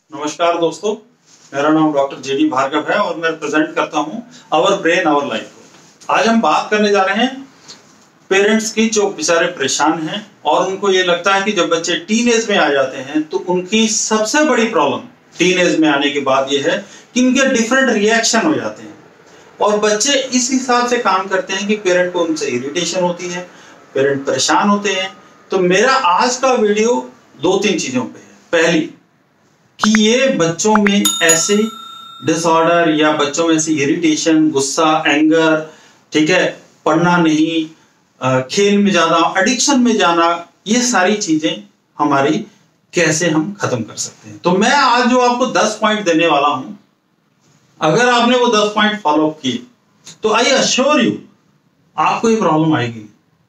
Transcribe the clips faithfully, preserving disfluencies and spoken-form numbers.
नमस्कार दोस्तों, मेरा नाम डॉक्टर जे डी भार्गव है और मैं प्रेजेंट करता हूं आवर ब्रेन आवर लाइफ को। आज हम बात करने जा रहे हैं पेरेंट्स की जो बेचारे परेशान हैं और उनको ये लगता है कि जब बच्चे टीन एज में आ जाते हैं तो उनकी सबसे बड़ी प्रॉब्लम टीन एज में आने के बाद ये है कि उनके डिफरेंट रिएक्शन हो जाते हैं और बच्चे इस हिसाब से काम करते हैं कि पेरेंट को उनसे इरिटेशन होती है, पेरेंट परेशान होते हैं। तो मेरा आज का वीडियो दो तीन चीजों पे है। पहली कि ये बच्चों में ऐसे डिसऑर्डर या बच्चों में ऐसी इरिटेशन, गुस्सा, एंगर, ठीक है, पढ़ना नहीं, खेल में जाना, एडिक्शन में जाना, ये सारी चीजें हमारी कैसे हम खत्म कर सकते हैं। तो मैं आज जो आपको दस पॉइंट देने वाला हूं, अगर आपने वो दस पॉइंट फॉलो किए तो आई अश्योर यू आपको ये प्रॉब्लम आएगी।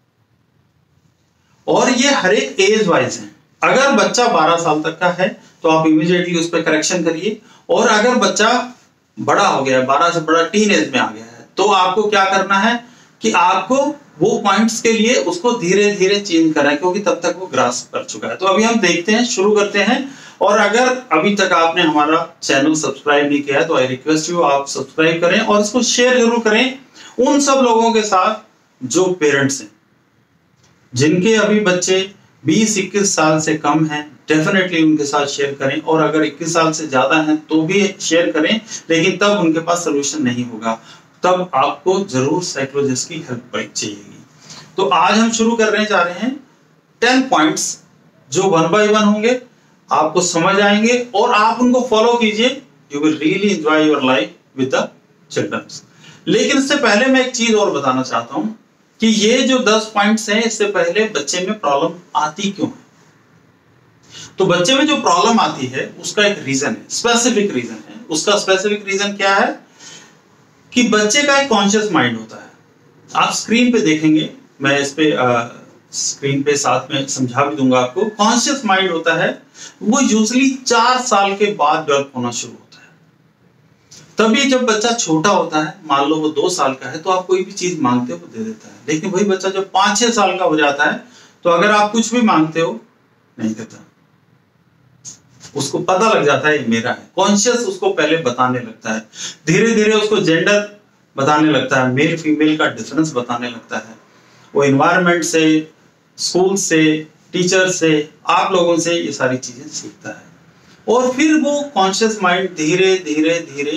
और ये हर एक एज वाइज है। अगर बच्चा बारह साल तक का है तो आप इमीडिएटली उस पर करेक्शन करिए, और अगर बच्चा बड़ा हो गया है, बारह से बड़ा टीन एज में आ गया है, तो आपको क्या करना है कि आपको वो पॉइंट्स के लिए उसको धीरे धीरे चेंज करना है, क्योंकि तब तक वो ग्रास्प कर चुका है। तो अभी हम देखते हैं, शुरू करते हैं। और अगर अभी तक आपने हमारा चैनल सब्सक्राइब नहीं किया है तो आई रिक्वेस्ट यू आप सब्सक्राइब करें और इसको शेयर जरूर करें उन सब लोगों के साथ जो पेरेंट्स हैं, जिनके अभी बच्चे बीस इक्कीस साल से कम हैं। डेफिनेटली उनके साथ शेयर करें, और अगर इक्कीस साल से ज्यादा हैं तो भी शेयर करें, लेकिन तब उनके पास सोल्यूशन नहीं होगा, तब आपको जरूर साइकोलॉजिस्ट की हेल्प चाहिएगी। तो आज हम शुरू करने जा रहे हैं टेन पॉइंट्स जो वन बाय वन होंगे, आपको समझ आएंगे और आप उनको फॉलो कीजिए। You will really enjoy your life with the children. लेकिन इससे पहले मैं एक चीज और बताना चाहता हूं कि ये जो दस पॉइंट्स हैं, इससे पहले बच्चे में प्रॉब्लम आती क्यों है। तो बच्चे में जो प्रॉब्लम आती है उसका एक रीजन है, स्पेसिफिक रीजन है। उसका स्पेसिफिक रीजन क्या है कि बच्चे का एक कॉन्शियस माइंड होता है। आप स्क्रीन पे देखेंगे, मैं इस पे आ, स्क्रीन पे साथ में समझा भी दूंगा आपको। कॉन्शियस माइंड होता है वो यूजुअली चार साल के बाद डेवलप होना शुरू होता है। तभी जब बच्चा छोटा होता है, मान लो वो दो साल का है, तो आप कोई भी चीज मांगते हो वो दे देता है। लेकिन वही बच्चा जब पांच छह साल का हो जाता है तो अगर आप कुछ भी मांगते हो नहीं देता, उसको पता लग जाता है ये मेरा है। कॉन्शियस उसको पहले बताने लगता है, धीरे धीरे उसको जेंडर बताने लगता है, मेल फीमेल का डिफरेंस बताने लगता है। वो एनवायरनमेंट से, स्कूल से, टीचर से, आप लोगों से ये सारी चीजें सीखता है, और फिर वो कॉन्शियस माइंड धीरे धीरे धीरे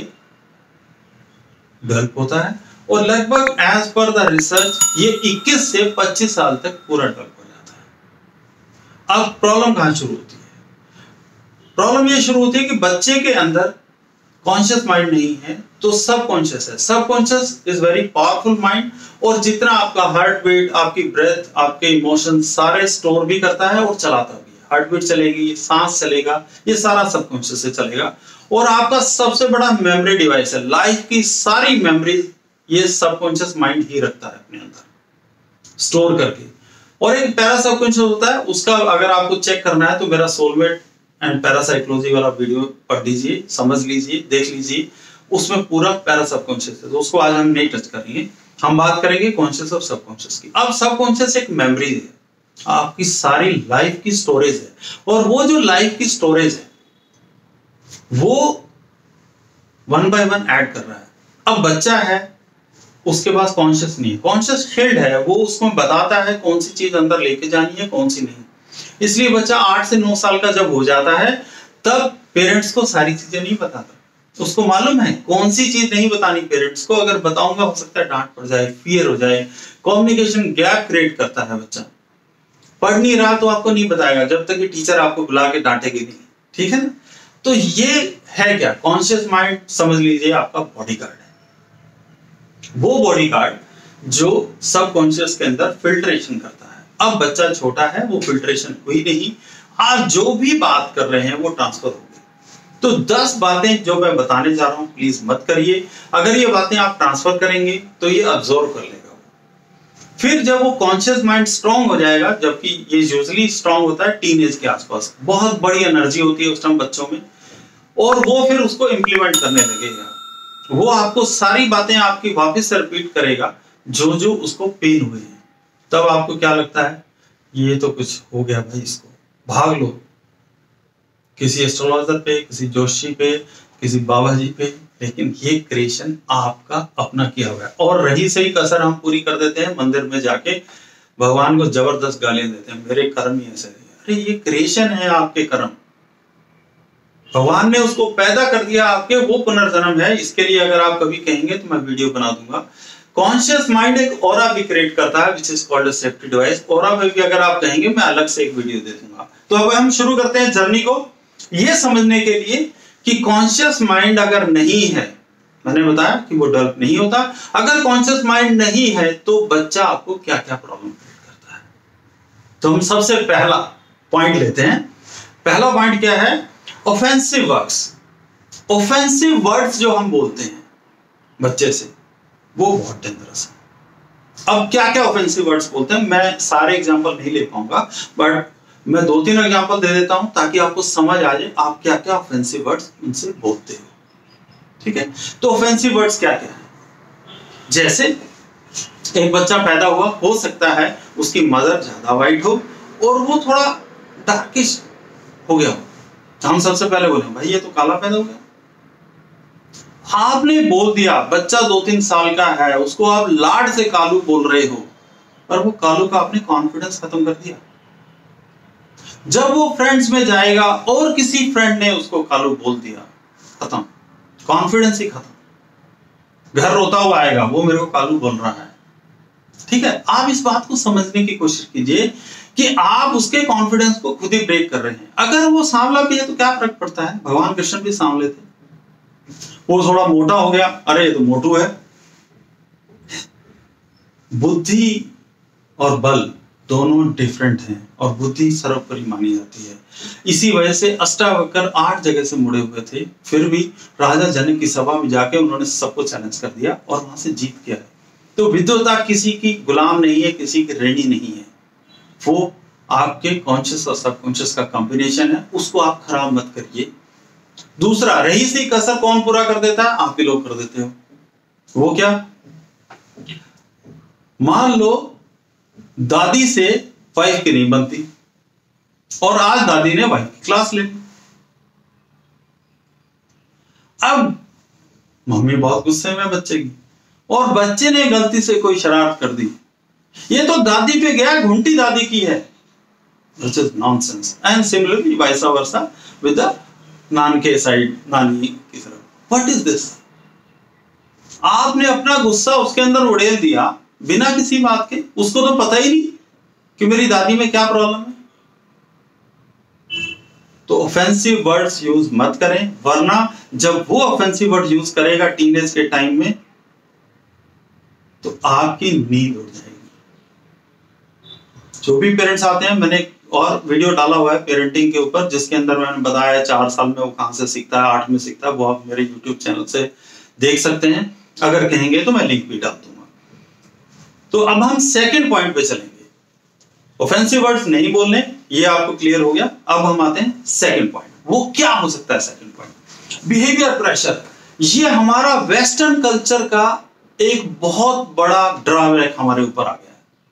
डेवलप होता है, और लगभग एज पर द रिसर्च ये इक्कीस से पच्चीस साल तक पूरा डेवलप हो जाता है। अब प्रॉब्लम कहां शुरू होती है? प्रॉब्लम ये शुरू होती है कि बच्चे के अंदर कॉन्शियस माइंड नहीं है तो सब कॉन्शियस है। Subconscious is very powerful mind, और जितना आपका हार्ट बीट, आपकी ब्रेथ, आपके इमोशन सारे स्टोर भी करता है और चलाता भी है। हार्ट बीट चलेगी, सांस चलेगा, ये सारा सब कॉन्शियस से चलेगा। और आपका सबसे बड़ा मेमोरी डिवाइस है, लाइफ की सारी मेमोरी ये सबकॉन्शियस माइंड ही रखता है अपने अंदर स्टोर करके। और एक पैरा सबकॉन्शियस होता है, उसका अगर आपको चेक करना है तो मेरा सोलमेट एंड पैरासाइकोलॉजी वाला वीडियो पढ़ लीजिए, समझ लीजिए, देख लीजिए, उसमें पूरा पैरा सबकॉन्शियस है। तो उसको आज हम नहीं टच करेंगे, हम बात करेंगे कॉन्शियस और सबकॉन्शियस की। अब सबकॉन्शियस एक मेमोरी है, आपकी सारी लाइफ की स्टोरेज है, और वो जो लाइफ की स्टोरेज है वो वन बाय वन ऐड कर रहा है। अब बच्चा है, उसके पास कॉन्शियस नहीं है, कॉन्शियस फील्ड है, वो उसको बताता है कौन सी चीज अंदर लेके जानी है, कौन सी नहीं। इसलिए बच्चा आठ से नौ साल का जब हो जाता है तब पेरेंट्स को सारी चीजें नहीं बताता। उसको मालूम है कौन सी चीज नहीं बतानी पेरेंट्स को, अगर बताऊंगा हो सकता है डांट पड़ जाए, फियर हो जाए, कम्युनिकेशन गैप क्रिएट करता है बच्चा। पढ़ नहीं रहा तो आपको नहीं बताएगा जब तक कि टीचर आपको बुला के डांटेगी नहीं, ठीक है ना। तो ये है क्या, कॉन्शियस माइंड समझ लीजिए आपका बॉडी गार्ड है। वो बॉडी गार्ड जो सबकॉन्शियस के अंदर फिल्ट्रेशन करता है। अब बच्चा छोटा है, वो फिल्ट्रेशन हुई नहीं, आप जो भी बात कर रहे हैं वो ट्रांसफर हो गई। तो दस बातें जो मैं बताने जा रहा हूं प्लीज मत करिए। अगर ये बातें आप ट्रांसफर करेंगे तो ये अब्सॉर्ब कर लेगा। फिर जब वो कॉन्शियस माइंड स्ट्रांग हो जाएगा, जबकि ये यूजुअली स्ट्रांग होता है टीन एज के आसपास, बहुत बड़ी एनर्जी होती है उस टाइम बच्चों में, और वो फिर उसको इंप्लीमेंट करने लगेगा। वो आपको सारी बातें आपकी वापस से रिपीट करेगा जो जो उसको पेन हुए हैं। तब आपको क्या लगता है, ये तो कुछ हो गया भाई, इसको भाग लो, किसी एस्ट्रोलॉजर पे, किसी जोशी पे, किसी बाबा जी पे, लेकिन ये क्रिएशन आपका अपना किया हुआ है। और रही सही कसर हम पूरी कर देते हैं, मंदिर में जाके भगवान को जबरदस्त गालियां देते हैं, मेरे कर्म ही ऐसे है। अरे ये क्रिएशन है आपके कर्म, भगवान ने उसको पैदा कर दिया आपके, वो पुनर्जन्म है। इसके लिए अगर आप कभी कहेंगे तो मैं वीडियो बना दूंगा। कॉन्शियस माइंड एक ऑरा भी क्रिएट करता है, which is called a safety device. Aura में भी अगर आप कहेंगे मैं अलग से एक वीडियो दे दूंगा। तो अब हम शुरू करते हैं जर्नी को, ये समझने के लिए कि कॉन्शियस माइंड अगर नहीं है, मैंने बताया कि वो डेवलप नहीं होता। अगर कॉन्शियस माइंड नहीं है तो बच्चा आपको क्या क्या प्रॉब्लम क्रिएट करता है। तो हम सबसे पहला पॉइंट लेते हैं। पहला पॉइंट क्या है? Offensive words. ऑफेंसिव वर्ड्स जो हम बोलते हैं बच्चे से, वो बहुत डेंजरस है। अब क्या क्या ऑफेंसिव वर्ड्स बोलते हैं, मैं सारे एग्जांपल नहीं ले पाऊंगा, बट मैं दो तीन एग्जांपल दे देता हूं ताकि आपको समझ आ जाए आप क्या क्या ऑफेंसिव वर्ड्स उनसे बोलते हो। ठीक है, तो ऑफेंसिव वर्ड्स क्या क्या है? जैसे एक बच्चा पैदा हुआ, हो सकता है उसकी मदर ज्यादा वाइट हो और वो थोड़ा डार्किश हो गया हो, हम सबसे पहले बोले भाई ये तो काला पैदा हो गया। आपने बोल दिया, बच्चा दो तीन साल का है, उसको आप लाड से कालू बोल रहे हो, पर वो कालू का आपने कॉन्फिडेंस खत्म कर दिया। जब वो फ्रेंड्स में जाएगा और किसी फ्रेंड ने उसको कालू बोल दिया, खत्म, कॉन्फिडेंस ही खत्म। घर रोता हुआ आएगा, वो मेरे को कालू बोल रहा है। ठीक है, आप इस बात को समझने की कोशिश कीजिए कि आप उसके कॉन्फिडेंस को खुद ही ब्रेक कर रहे हैं। अगर वो सांवला भी है तो क्या फर्क पड़ता है, भगवान कृष्ण भी सांवले थे। वो थोड़ा मोटा हो गया, अरे ये तो मोटू है। बुद्धि और बल दोनों डिफरेंट हैं और बुद्धि सर्वोपरि मानी जाती है। इसी वजह से अष्टावक्र आठ जगह से मुड़े हुए थे, फिर भी राजा जनक की सभा में जाके उन्होंने सबको चैलेंज कर दिया और वहां से जीत गया है। तो विद्वता किसी की गुलाम नहीं है, किसी की रेडी नहीं है, वो आपके कॉन्शियस और सबकॉन्शियस का कॉम्बिनेशन है, उसको आप खराब मत करिए। दूसरा, रही सी कसर कौन पूरा कर देता है? आप ही लोग कर देते हो। वो क्या? मान लो दादी से वाइफ की नहीं बनती और आज दादी ने वाइफ की क्लास ले ली। अब मम्मी बहुत गुस्से में बच्चे की, और बच्चे ने गलती से कोई शरारत कर दी, ये तो दादी पे गया, घुंटी दादी की है, which is nonsense. And similarly vice versa with the नान के साइड, नानी की तरफ। What is this? आपने अपना गुस्सा उसके अंदर उड़ेल दिया बिना किसी बात के, उसको तो पता ही नहीं कि मेरी दादी में क्या प्रॉब्लम है। तो ऑफेंसिव वर्ड्स यूज मत करें, वरना जब वो ऑफेंसिव वर्ड यूज करेगा टीनेज के टाइम में तो आपकी नींद उड़ जाएगी। जो भी पेरेंट्स आते हैं, मैंने और वीडियो डाला हुआ है पेरेंटिंग के ऊपर, जिसके अंदर मैंने बताया चार साल में वो कहां से सीखता है, आठ में सीखता है, वो आप मेरे यूट्यूब चैनल से देख सकते हैं। अगर कहेंगे तो मैं लिंक भी डाल दूंगा। तो अब हम सेकंड पॉइंट पे चलेंगे, ऑफेंसिव वर्ड्स नहीं बोलने, ये आपको क्लियर हो गया। अब हम आते हैं सेकंड पॉइंट। वो क्या हो सकता है सेकंड पॉइंट? Behaviour pressure. ये हमारा वेस्टर्न कल्चर का एक बहुत बड़ा ड्रॉबैक हमारे ऊपर आ गया है।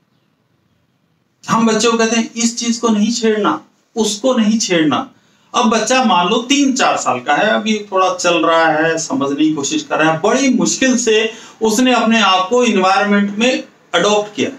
हम बच्चों को कहते हैं इस चीज को नहीं छेड़ना, उसको नहीं छेड़ना। अब बच्चा मान लो तीन चार साल का है, अभी थोड़ा चल रहा है, समझने की कोशिश कर रहा है, बड़ी मुश्किल से उसने अपने आप को इन्वायरमेंट में अडॉप्ट किया।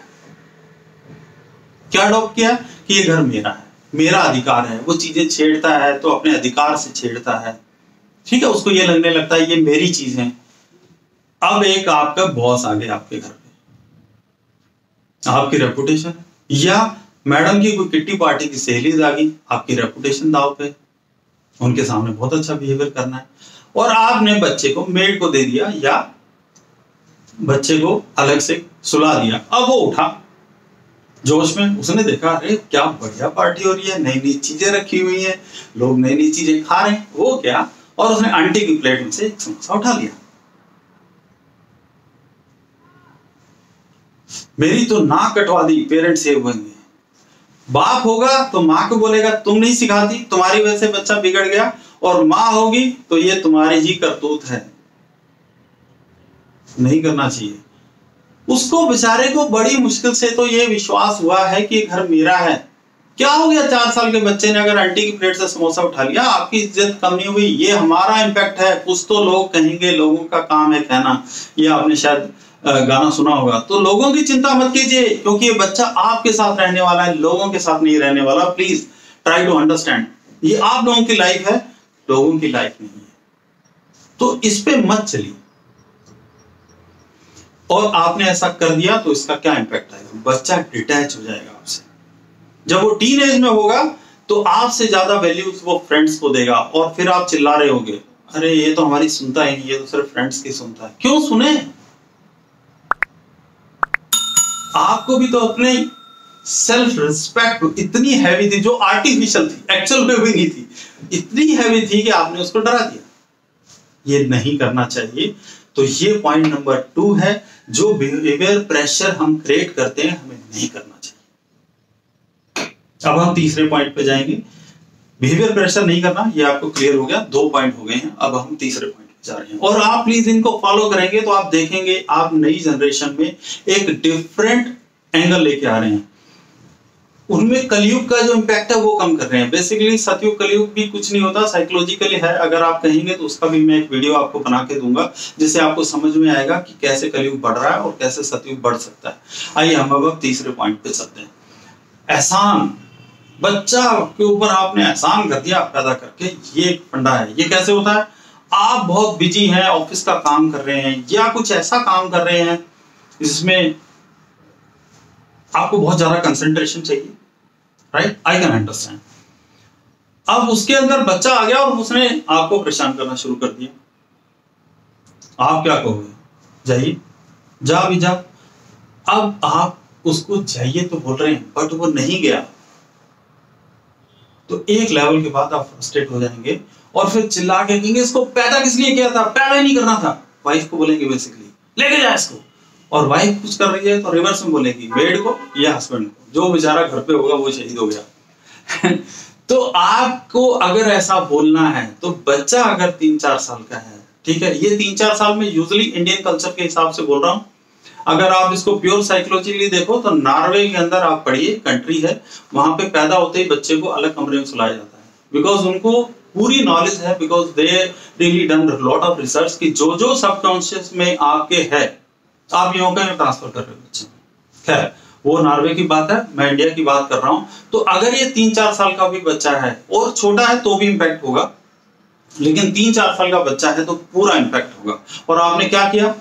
क्या अडॉप्ट किया? कि ये घर मेरा है, मेरा अधिकार है। वो चीजें छेड़ता है तो अपने अधिकार से छेड़ता है। ठीक है, उसको ये लगने लगता है ये मेरी चीज है। अब एक आपका बॉस आ गया आपके घर पे, आपकी रेपुटेशन है, या मैडम की कोई किट्टी पार्टी की सहेली आ गई, आपकी रेपुटेशन दाव पे, उनके सामने बहुत अच्छा बिहेवियर करना है, और आपने बच्चे को मेड को दे दिया या बच्चे को अलग से सुला दिया। अब वो उठा जोश में, उसने देखा अरे क्या बढ़िया पार्टी हो रही है, नई नई चीजें रखी हुई हैं, लोग नई नई चीजें खा रहे हैं, वो क्या, और उसने आंटी की प्लेट में से एक समोसा उठा लिया। मेरी तो नाक कटवा दी, पेरेंट्स ये बनेंगे। बाप होगा तो माँ को बोलेगा तुम नहीं सिखाती, तुम्हारी वजह से बच्चा बिगड़ गया, और माँ होगी तो ये तुम्हारी ही करतूत है, नहीं करना चाहिए। उसको बेचारे को बड़ी मुश्किल से तो ये विश्वास हुआ है कि घर मेरा है, क्या हो गया, चार साल के बच्चे ने अगर आंटी की प्लेट से समोसा उठा लिया, आपकी इज्जत कम नहीं हुई, ये हमारा इम्पैक्ट है। कुछ तो लोग कहेंगे, लोगों का काम है कहना, ये आपने शायद गाना सुना होगा। तो लोगों की चिंता मत कीजिए, क्योंकि ये बच्चा आपके साथ रहने वाला है, लोगों के साथ नहीं रहने वाला। प्लीज ट्राई टू अंडरस्टैंड, ये आप लोगों की लाइफ है, लोगों की लाइफ नहीं है। तो इस पे मत चलिए। और आपने ऐसा कर दिया तो इसका क्या इंपैक्ट आएगा, बच्चा डिटैच हो जाएगा आपसे। जब वो टीन एज में होगा तो आपसे ज्यादा वैल्यूज वो फ्रेंड्स को देगा, और फिर आप चिल्ला रहे होगे, अरे ये तो हमारी सुनता ही नहीं, ये तो सिर्फ फ्रेंड्स की सुनता है। क्यों सुने? आपको भी तो अपने सेल्फ रिस्पेक्ट इतनी हैवी थी, जो आर्टिफिशियल थी, एक्चुअल में भी नहीं थी, इतनी हैवी थी कि आपने उसको डरा दिया। ये नहीं करना चाहिए। तो ये पॉइंट नंबर टू है, जो बिहेवियर प्रेशर हम क्रिएट करते हैं, हमें नहीं करना चाहिए। अब हम तीसरे पॉइंट पे जाएंगे। बिहेवियर प्रेशर नहीं करना, ये आपको क्लियर हो गया, दो पॉइंट हो गए हैं। अब हम तीसरे पॉइंट पे जा रहे हैं, और आप प्लीज इनको फॉलो करेंगे तो आप देखेंगे आप नई जनरेशन में एक डिफरेंट एंगल लेके आ रहे हैं। उनमें कलयुग का जो इम्पैक्ट है वो कम कर रहे हैं। बेसिकली सतयुग कलयुग भी कुछ नहीं होता, साइकोलॉजिकली है। अगर आप कहेंगे तो उसका भी मैं एक वीडियो आपको बना के दूंगा, जिससे आपको समझ में आएगा कि कैसे कलयुग बढ़ रहा है और कैसे सतयुग बढ़ सकता है। आइए हम अब तीसरे पॉइंट पे चलते हैं। एहसान, बच्चा के ऊपर आपने एहसान कर दिया पैदा करके, ये एक फंडा है। ये कैसे होता है? आप बहुत बिजी हैं, ऑफिस का काम कर रहे हैं, या कुछ ऐसा काम कर रहे हैं जिसमें आपको बहुत ज्यादा कंसंट्रेशन चाहिए, राइट? I can understand. अब उसके अंदर बच्चा आ गया और उसने आपको परेशान करना शुरू कर दिया। आप क्या कहोगे? जाइए, जा भी जा। अब आप उसको जाइए तो बोल रहे हैं, बट वो नहीं गया, तो एक लेवल के बाद आप फ्रस्ट्रेट हो जाएंगे और फिर चिल्ला के कहेंगे, इसको पैदा किस लिए किया था, पैदा ही नहीं करना था। वाइफ को बोलेंगे बेसिकली, लेके जा इसको। और वाइफ कुछ कर रही है तो रिवर्स में बोलेगी मेड को या हस्बैंड को, जो बेचारा घर पे होगा वो शहीद हो गया। तो आपको अगर ऐसा बोलना है तो बच्चा अगर तीन चार साल का है, ठीक है, ये तीन चार साल में यूजुअली इंडियन कल्चर के हिसाब से बोल रहा हूं। अगर आप इसको प्योर साइकोलॉजिकली देखो तो नॉर्वे के अंदर आप पढ़िए, कंट्री है, वहां पे पैदा होते ही बच्चे को अलग कमरे में सुलाया जाता है, बिकॉज उनको पूरी नॉलेज है, because they really done lot of research कि जो जो सबकॉन्शियस में आपके है आप यहाँ का ट्रांसफर कर रहे हो बच्चे। खैर वो नॉर्वे की बात है, मैं इंडिया की बात कर रहा हूं। तो अगर ये तीन चार साल का भी बच्चा है और छोटा है तो भी इंपैक्ट होगा, लेकिन तीन चार साल का बच्चा है तो पूरा इंपैक्ट होगा। और आपने क्या किया?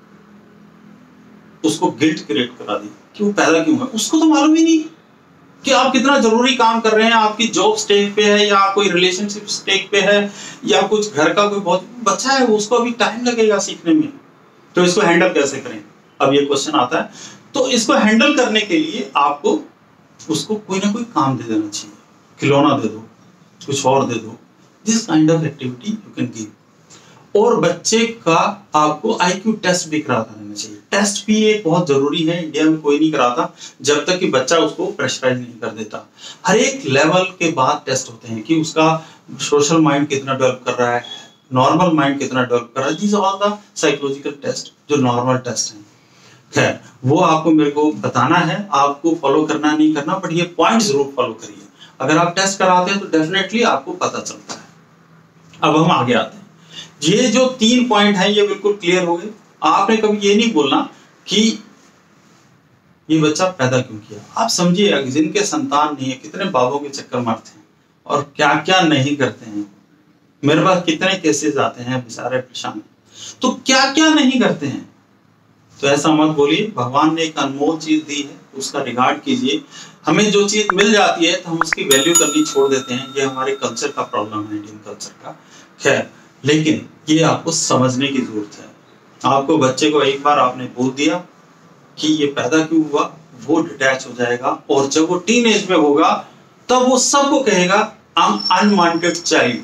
उसको गिल्ट क्रिएट करा दी कि वो पैदा क्यों है। उसको तो मालूम ही नहीं कि आप कितना जरूरी काम कर रहे हैं, आपकी जॉब स्टेक पे है या कोई रिलेशनशिप स्टेक पे है या कुछ घर का कोई बहुत बच्चा है, उसको अभी टाइम लगेगा सीखने में। तो इसको हैंडल कैसे करें? अब ये क्वेश्चन आता है। तो इसको हैंडल करने के लिए आपको उसको कोई ना कोई काम दे देना चाहिए, खिलौना दे दो, कुछ और दे दो, this kind of activity you can give. और बच्चे का आपको आईक्यू टेस्ट भी कराता रहना चाहिए। टेस्ट भी एक बहुत जरूरी है, इंडिया में कोई नहीं कराता जब तक कि बच्चा उसको प्रेशराइज नहीं कर देता। हर एक लेवल के बाद टेस्ट होते हैं कि उसका सोशल माइंड कितना डेवलप कर रहा है, नॉर्मल माइंड कितना डेवलप कर रहा है। These all the psychological test जो नॉर्मल टेस्ट हैं। खैर वो आपको मेरे को बताना है, आपको फॉलो करना नहीं करना, बट ये पॉइंट जरूर फॉलो करिए। अगर आप टेस्ट कराते हैं तो डेफिनेटली आपको पता चलता है। अब हम आगे आते हैं। ये जो तीन पॉइंट हैं ये बिल्कुल क्लियर हो गए। आपने कभी ये नहीं बोलना कि ये बच्चा पैदा क्यों किया। आप समझिए जिनके संतान नहीं है कितने बाबों के चक्कर मारते हैं और क्या क्या नहीं करते हैं। मेरे पास कितने केसेस आते हैं, बेचारे परेशान, तो क्या क्या नहीं करते हैं। तो ऐसा मत बोलिए, भगवान ने एक अनमोल चीज दी है, उसका रिगार्ड कीजिए। हमें जो चीज मिल जाती है तो हम उसकी वैल्यू करनी छोड़ देते हैं। ये हमारे कल्चर का प्रॉब्लम है, इंडियन कल्चर का। खैर लेकिन ये आपको समझने की जरूरत है। आपको बच्चे को एक बार आपने बोल दिया कि ये पैदा क्यों हुआ, वो डिटैच हो जाएगा, और जब वो टीन एज में होगा तब वो सबको कहेगा I am unwanted child.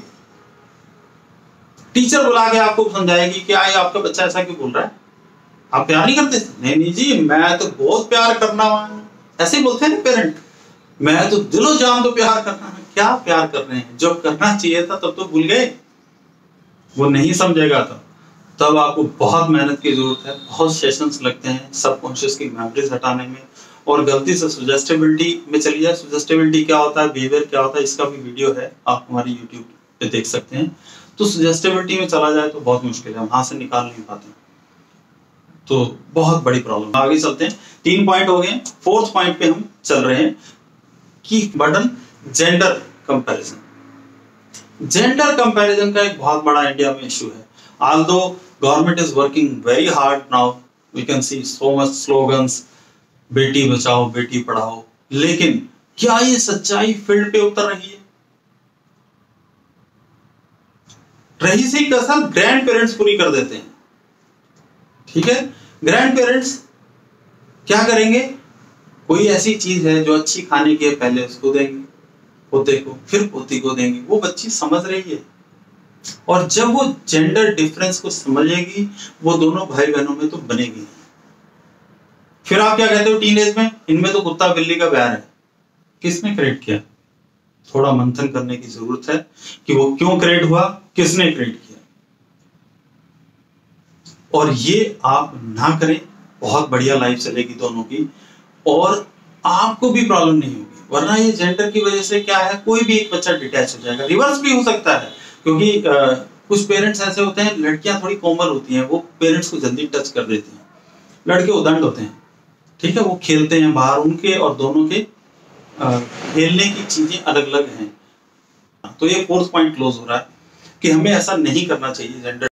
Teacher बुला के आपको समझाएगी कि आई आपका बच्चा ऐसा क्यों बोल रहा है, आप प्यार नहीं करते? नहीं नहीं जी, मैं तो बहुत प्यार करना हूं। ऐसे ही बोलते हैं ना पेरेंट, मैं तो दिलो जान तो प्यार करना है। क्या प्यार कर रहे हैं? जब करना चाहिए था तब तो भूल गए। वो नहीं समझेगा तब तब आपको बहुत मेहनत की जरूरत है, बहुत सेशंस लगते हैं सबकॉन्शियस की मेमोरीज हटाने में, और गलती से सुजेस्टेबिलिटी में चली जाए। सुजेस्टेबिलिटी क्या होता है, बिहेवियर क्या होता है, इसका भी वीडियो है, आप हमारी यूट्यूब पे देख सकते हैं। तो सुजेस्टेबिलिटी में चला जाए तो बहुत मुश्किल है, वहां से निकाल नहीं पाते, तो बहुत बड़ी प्रॉब्लम। आगे चलते हैं, तीन पॉइंट हो गए, फोर्थ पॉइंट पे हम चल रहे हैं कि burden gender comparison. Gender comparison का एक बहुत बड़ा इंडिया में इशू है। Although government is working very hard now, we can see so much slogans, बेटी बचाओ बेटी पढ़ाओ, लेकिन क्या ये सच्चाई फील्ड पे उतर रही है? रही सी कसर ग्रैंड पेरेंट्स पूरी कर देते हैं। ठीक है, ग्रैंड पेरेंट्स क्या करेंगे, कोई ऐसी चीज है जो अच्छी खाने की है, पहले उसको देंगे, पोते को, फिर पोती को देंगे। वो बच्ची समझ रही है, और जब वो जेंडर डिफरेंस को समझेगी, वो दोनों भाई बहनों में तो बनेगी। फिर आप क्या कहते हो टीनेज में, इनमें तो कुत्ता बिल्ली का प्यार है। किसने क्रिएट किया? थोड़ा मंथन करने की जरूरत है कि वो क्यों क्रिएट हुआ, किसने क्रिएट किया, और ये आप ना करें, बहुत बढ़िया लाइफ चलेगी दोनों की, और आपको भी प्रॉब्लम नहीं होगी। वरना ये जेंडर की वजह से क्या है, कोई भी एक बच्चा डिटैच हो जाएगा। रिवर्स भी हो सकता है, क्योंकि आ, कुछ पेरेंट्स ऐसे होते हैं, लड़कियां थोड़ी कोमल होती हैं, वो पेरेंट्स को जल्दी टच कर देती हैं, लड़के उदंड होते हैं। ठीक है, वो खेलते हैं बाहर, उनके और दोनों के आ, खेलने की चीजें अलग अलग हैं। तो ये फोर्थ पॉइंट क्लोज हो रहा है कि हमें ऐसा नहीं करना चाहिए जेंडर